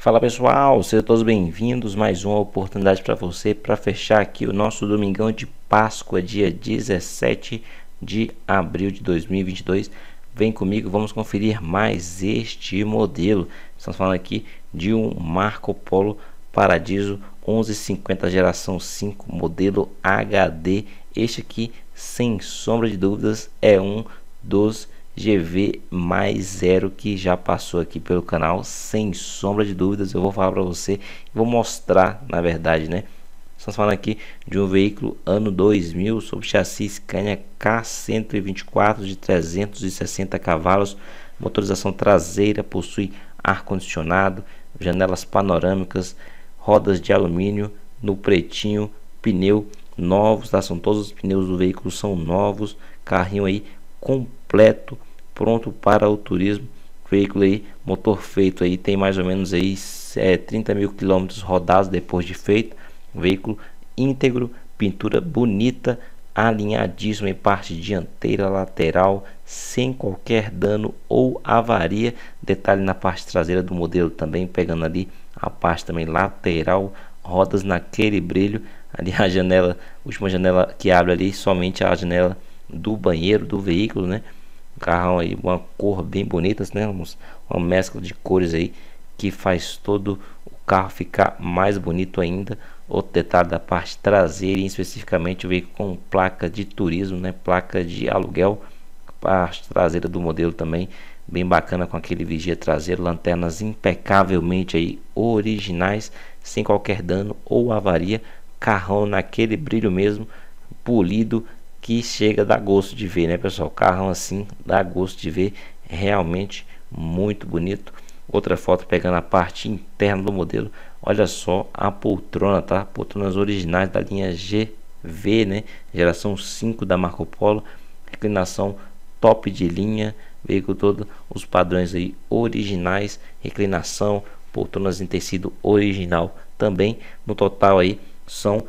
Fala pessoal, sejam todos bem-vindos. Mais uma oportunidade para você para fechar aqui o nosso domingão de Páscoa, dia 17 de abril de 2022. Vem comigo, vamos conferir mais este modelo. Estamos falando aqui de um Marco Polo Paradiso 1150 geração 5, modelo HD. Este aqui, sem sombra de dúvidas, é um dos GV mais zero que já passou aqui pelo canal, sem sombra de dúvidas. Eu vou falar para você, vou mostrar, na verdade, né? Estamos falando aqui de um veículo ano 2000 sob chassi Scania K124 de 360 cavalos, motorização traseira, possui ar-condicionado, janelas panorâmicas, rodas de alumínio no pretinho, pneu novos, tá? São todos os pneus do veículo são novos, carrinho aí completo, pronto para o turismo. Veículo aí, motor feito aí, tem mais ou menos aí 30 mil quilômetros rodados depois de feito. Veículo íntegro, pintura bonita, alinhadíssimo em parte dianteira, lateral, sem qualquer dano ou avaria. Detalhe na parte traseira do modelo também, pegando ali a parte também lateral, rodas naquele brilho. Ali a janela, última janela que abre ali, somente a janela do banheiro do veículo, né? O carrão aí, uma cor bem bonita, né? Uma mescla de cores aí que faz todo o carro ficar mais bonito ainda. Outro detalhe da parte traseira, e especificamente o veículo com placa de turismo, né? Placa de aluguel. A parte traseira do modelo também bem bacana, com aquele vigia traseiro, lanternas impecavelmente aí originais, sem qualquer dano ou avaria. Carrão naquele brilho mesmo, polido, que chega a dar gosto de ver, né pessoal? Carrão assim dá gosto de ver, realmente muito bonito. Outra foto pegando a parte interna do modelo, olha só a poltrona, tá? Poltronas originais da linha GV, né? Geração 5 da Marco Polo, reclinação top de linha, veículo todo os padrões aí originais, reclinação, poltronas em tecido original também. No total aí são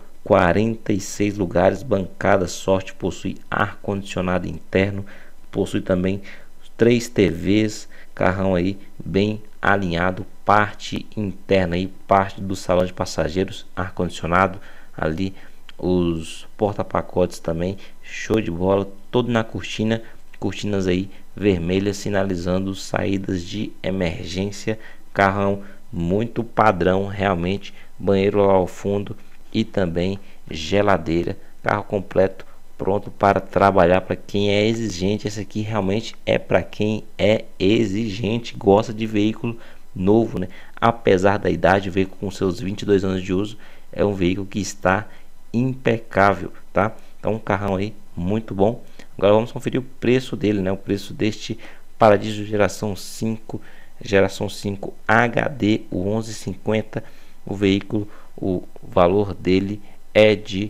46 lugares, bancada sorte, possui ar-condicionado interno, possui também 3 TVs, carrão aí bem alinhado, parte interna aí, parte do salão de passageiros, ar-condicionado, ali os porta-pacotes também, show de bola, todo na cortina, cortinas aí vermelhas sinalizando saídas de emergência, carrão muito padrão realmente, banheiro lá ao fundo e também geladeira, carro completo, pronto para trabalhar. Para quem é exigente, esse aqui realmente é para quem é exigente, gosta de veículo novo, né? Apesar da idade, o veículo com seus 22 anos de uso é um veículo que está impecável, tá? Então um carrão aí muito bom. Agora vamos conferir o preço dele, né? O preço deste Paradiso geração 5 HD, o 1150, o veículo, o valor dele é de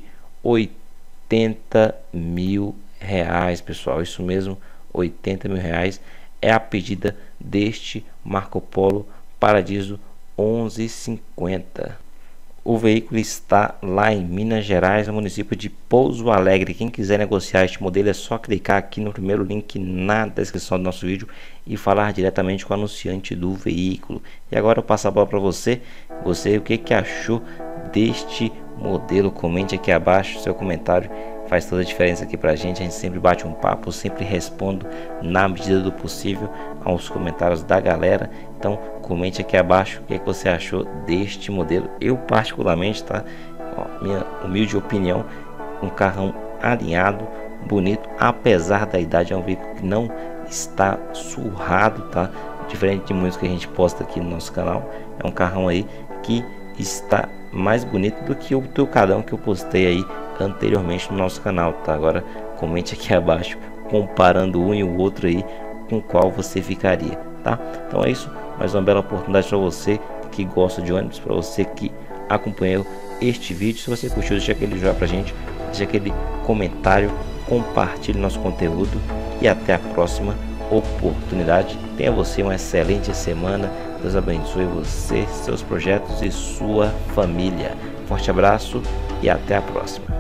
80 mil reais, pessoal. Isso mesmo, 80 mil reais é a pedida deste Marco Polo Paradiso 1150. O veículo está lá em Minas Gerais, no município de Pouso Alegre. Quem quiser negociar este modelo é só clicar aqui no primeiro link na descrição do nosso vídeo e falar diretamente com o anunciante do veículo. E agora eu passo a bola para você. O que achou deste modelo? Comente aqui abaixo, seu comentário faz toda a diferença aqui pra gente. A gente sempre bate um papo, sempre respondo na medida do possível aos comentários da galera. Então comente aqui abaixo o que você achou deste modelo. Eu particularmente, tá? Ó, minha humilde opinião, um carrão alinhado, bonito, apesar da idade. É um veículo que não está surrado, tá? Diferente de muitos que a gente posta aqui no nosso canal. É um carrão aí que está mais bonito do que o Tucadão que eu postei aí anteriormente no nosso canal, tá? Agora comente aqui abaixo comparando um e o outro aí, com qual você ficaria, tá? Então é isso, mais uma bela oportunidade para você que gosta de ônibus, para você que acompanhou este vídeo. Se você curtiu, deixa aquele joinha pra gente, deixa aquele comentário, compartilhe nosso conteúdo e até a próxima oportunidade. Tenha você uma excelente semana. Deus abençoe você, seus projetos e sua família. Forte abraço e até a próxima.